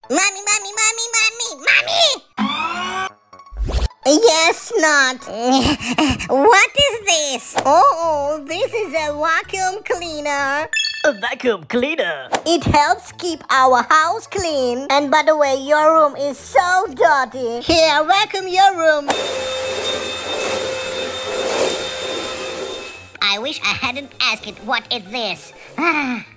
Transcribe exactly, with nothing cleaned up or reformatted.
Mommy, mommy, mommy, mommy, mommy! Yes, not. What is this? Oh, this is a vacuum cleaner. A vacuum cleaner. It helps keep our house clean. And by the way, your room is so dirty. Here, vacuum your room. I wish I hadn't asked it what is this.